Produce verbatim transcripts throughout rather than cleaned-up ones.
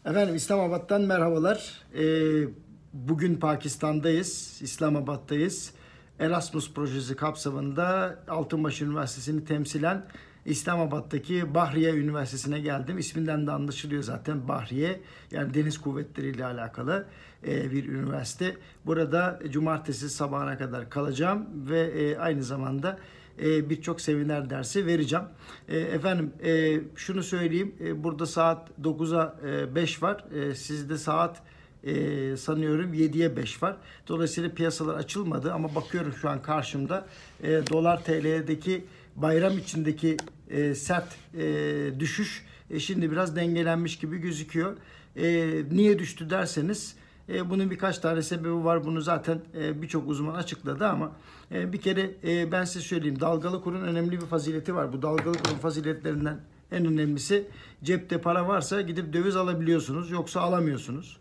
Efendim İslamabad'dan merhabalar. Ee, bugün Pakistan'dayız, İslamabad'dayız. Erasmus projesi kapsamında Altınbaş Üniversitesi'ni temsilen İslamabad'daki Bahriye Üniversitesi'ne geldim. İsminden de anlaşılıyor zaten Bahriye. Yani deniz kuvvetleri ile alakalı bir üniversite. Burada cumartesi sabahına kadar kalacağım ve aynı zamanda birçok seminer dersi vereceğim. Efendim şunu söyleyeyim. Burada saat dokuza beş var. Sizde saat Ee, sanıyorum yediye beş var. Dolayısıyla piyasalar açılmadı ama bakıyorum şu an karşımda e, dolar T L'deki bayram içindeki e, sert e, düşüş e, şimdi biraz dengelenmiş gibi gözüküyor. E, niye düştü derseniz e, bunun birkaç tane sebebi var. Bunu zaten e, birçok uzman açıkladı ama e, bir kere e, ben size söyleyeyim. Dalgalı kurun önemli bir fazileti var. Bu dalgalı kurun faziletlerinden en önemlisi cepte para varsa gidip döviz alabiliyorsunuz. Yoksa alamıyorsunuz.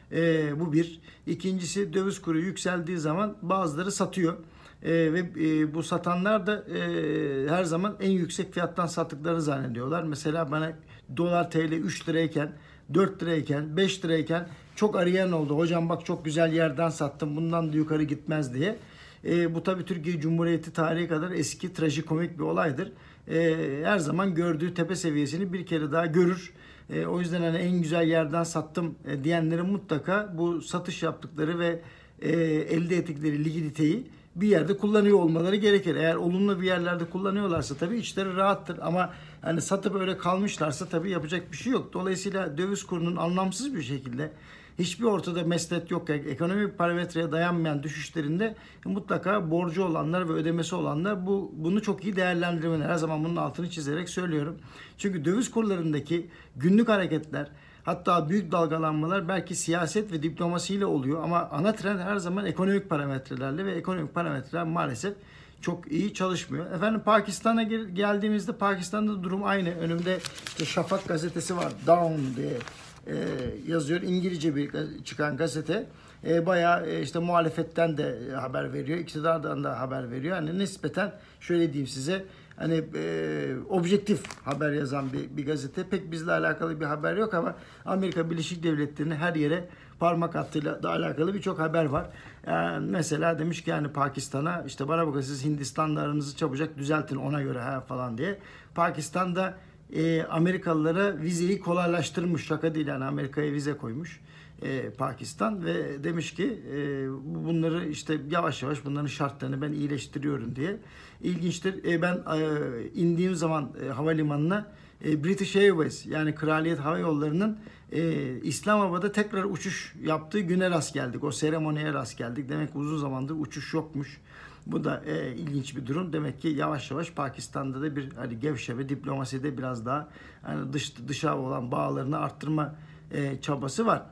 E, bu bir. İkincisi döviz kuru yükseldiği zaman bazıları satıyor. E, ve e, bu satanlar da e, her zaman en yüksek fiyattan sattıklarını zannediyorlar. Mesela bana dolar T L üç lirayken, dört lirayken, beş lirayken çok arayan oldu. Hocam bak çok güzel yerden sattım, bundan da yukarı gitmez diye. E, bu tabii Türkiye Cumhuriyeti tarihi kadar eski trajikomik bir olaydır. E, her zaman gördüğü tepe seviyesini bir kere daha görür. E, o yüzden hani en güzel yerden sattım e, diyenlerin mutlaka bu satış yaptıkları ve e, elde ettikleri likiditeyi bir yerde kullanıyor olmaları gerekir. Eğer olumlu bir yerlerde kullanıyorlarsa tabii içleri rahattır ama hani satıp öyle kalmışlarsa tabii yapacak bir şey yok. Dolayısıyla döviz kurunun anlamsız bir şekilde hiçbir ortada mesnet yok. Yani ekonomik parametreye dayanmayan düşüşlerinde mutlaka borcu olanlar ve ödemesi olanlar bu bunu çok iyi değerlendirmeli. Her zaman bunun altını çizerek söylüyorum. Çünkü döviz kurlarındaki günlük hareketler, hatta büyük dalgalanmalar belki siyaset ve diplomasiyle oluyor ama ana trend her zaman ekonomik parametrelerle ve ekonomik parametreler maalesef çok iyi çalışmıyor. Efendim Pakistan'a geldiğimizde Pakistan'da durum aynı. Önümde işte Şafak gazetesi var. Down diye e, yazıyor. İngilizce bir çıkan gazete. E, bayağı e, işte muhalefetten de haber veriyor. İktidardan da haber veriyor. Hani nispeten şöyle diyeyim size. Hani e, objektif haber yazan bir, bir gazete. Pek bizle alakalı bir haber yok ama Amerika Birleşik Devletleri'nin her yere parmak attığıyla da alakalı birçok haber var. Yani mesela demiş ki yani Pakistan'a işte bana bakın siz Hindistan'la aranızı çabucak düzeltin ona göre ha falan diye. Pakistan'da e, Amerikalılara vizeyi kolaylaştırmış. Şaka değil yani Amerika'ya vize koymuş. E, Pakistan ve demiş ki e, bunları işte yavaş yavaş bunların şartlarını ben iyileştiriyorum diye. İlginçtir. E, ben e, indiğim zaman e, havalimanına e, British Airways yani Kraliyet Hava Yolları'nın e, İslamabad'a tekrar uçuş yaptığı güne rast geldik. O seremoniye rast geldik. Demek ki uzun zamandır uçuş yokmuş. Bu da e, ilginç bir durum. Demek ki yavaş yavaş Pakistan'da da bir hani gevşeme, diplomaside biraz daha hani dış dışa olan bağlarını arttırma e, çabası var.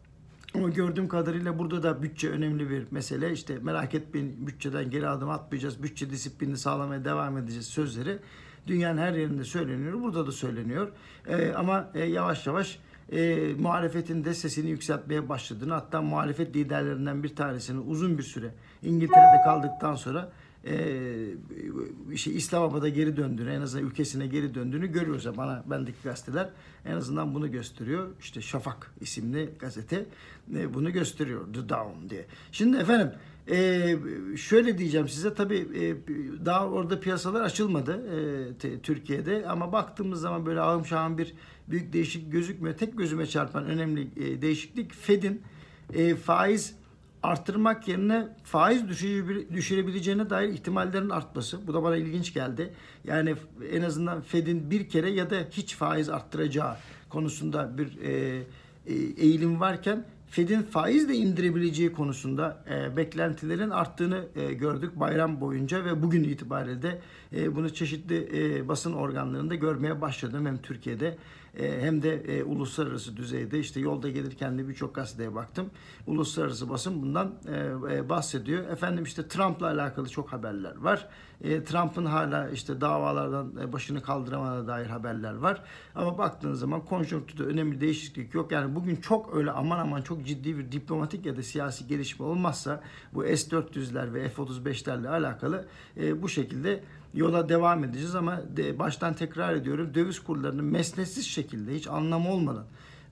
Ama gördüğüm kadarıyla burada da bütçe önemli bir mesele. İşte merak etmeyin bütçeden geri adım atmayacağız. Bütçe disiplinini sağlamaya devam edeceğiz sözleri. Dünyanın her yerinde söyleniyor. Burada da söyleniyor. Ee, ama e, yavaş yavaş e, muhalefetin de sesini yükseltmeye başladığını, hatta muhalefet liderlerinden bir tanesinin uzun bir süre İngiltere'de kaldıktan sonra e, şey, İslamabad'a geri döndüğünü, en azından ülkesine geri döndüğünü görüyoruz. Bana bendeki gazeteler en azından bunu gösteriyor. İşte Şafak isimli gazete e, bunu gösteriyor. The Dawn diye. Şimdi efendim e, şöyle diyeceğim size tabii e, daha orada piyasalar açılmadı e, te, Türkiye'de ama baktığımız zaman böyle ağım şahım bir büyük değişiklik gözükmüyor. Tek gözüme çarpan önemli e, değişiklik Fed'in e, faiz arttırmak yerine faiz düşürebileceğine dair ihtimallerin artması. Bu da bana ilginç geldi. Yani en azından Fed'in bir kere ya da hiç faiz arttıracağı konusunda bir e, e, eğilim varken Fed'in faiz de indirebileceği konusunda e, beklentilerin arttığını e, gördük bayram boyunca ve bugün itibariyle de e, bunu çeşitli e, basın organlarında görmeye başladım. Hem Türkiye'de e, hem de e, uluslararası düzeyde işte yolda gelirken de birçok gazeteye baktım. Uluslararası basın bundan e, e, bahsediyor. Efendim işte Trump'la alakalı çok haberler var. E, Trump'ın hala işte davalardan e, başını kaldıramadığına dair haberler var. Ama baktığınız zaman konjonktürde önemli değişiklik yok. Yani bugün çok öyle aman aman çok ciddi bir diplomatik ya da siyasi gelişme olmazsa bu S dört yüzler ve F otuz beşlerle alakalı e, bu şekilde yola devam edeceğiz ama de, baştan tekrar ediyorum döviz kurlarının mesnetsiz şekilde hiç anlamı olmadan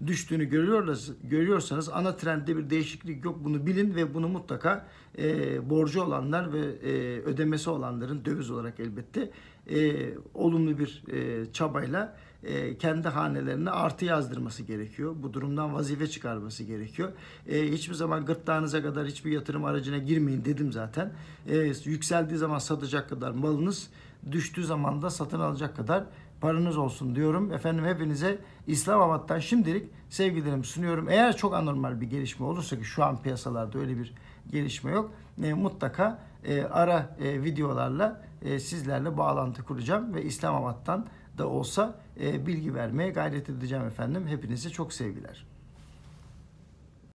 düştüğünü görüyorsanız, görüyorsanız ana trendde bir değişiklik yok. Bunu bilin ve bunu mutlaka e, borcu olanlar ve e, ödemesi olanların döviz olarak elbette e, olumlu bir e, çabayla e, kendi hanelerine artı yazdırması gerekiyor. Bu durumdan vazife çıkarması gerekiyor. E, hiçbir zaman gırtlağınıza kadar hiçbir yatırım aracına girmeyin dedim zaten. E, yükseldiği zaman satacak kadar malınız, düştüğü zaman da satın alacak kadar paranız olsun diyorum. Efendim hepinize İslamabad'dan şimdilik sevgilerimi sunuyorum. Eğer çok anormal bir gelişme olursa, ki şu an piyasalarda öyle bir gelişme yok, e, mutlaka e, ara e, videolarla e, sizlerle bağlantı kuracağım ve İslamabad'dan da olsa e, bilgi vermeye gayret edeceğim efendim. Hepinize çok sevgiler.